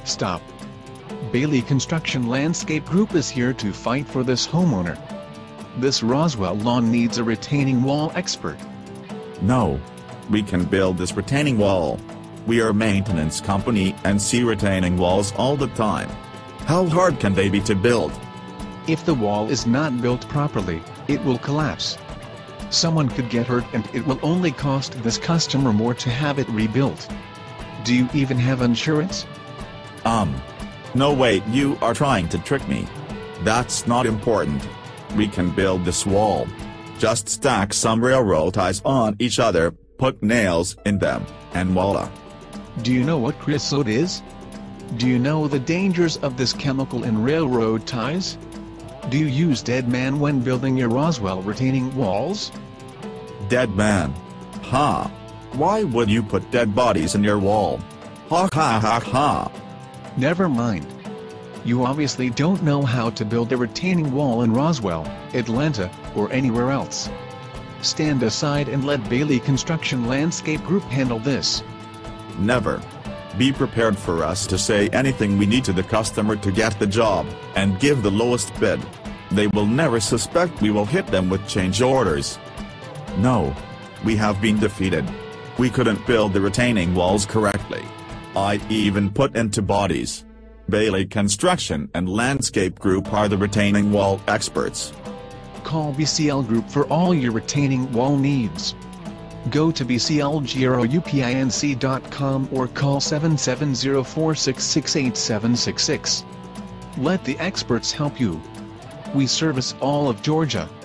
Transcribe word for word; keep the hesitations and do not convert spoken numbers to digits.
Stop. Bailey Construction Landscape Group is here to fight for this homeowner. This Roswell lawn needs a retaining wall expert. No. We can build this retaining wall. We are a maintenance company and see retaining walls all the time. How hard can they be to build? If the wall is not built properly, it will collapse. Someone could get hurt and it will only cost this customer more to have it rebuilt. Do you even have insurance? Um. No way, you are trying to trick me. That's not important. We can build this wall. Just stack some railroad ties on each other, put nails in them, and voila. Do you know what creosote is? Do you know the dangers of this chemical in railroad ties? Do you use dead man when building your Roswell retaining walls? Dead man? Ha! Why would you put dead bodies in your wall? Ha ha ha ha! Never mind. You obviously don't know how to build a retaining wall in Roswell, Atlanta, or anywhere else. Stand aside and let Bailey Construction Landscape Group handle this. Never. Be prepared for us to say anything we need to the customer to get the job, and give the lowest bid. They will never suspect we will hit them with change orders. No. We have been defeated. We couldn't build the retaining walls correctly. I even put into bodies. Bailey Construction and Landscape Group are the retaining wall experts. Call B C L Group for all your retaining wall needs. Go to b c l group dot com or call seven seven zero four six six eight seven six six. Let the experts help you. We service all of Georgia.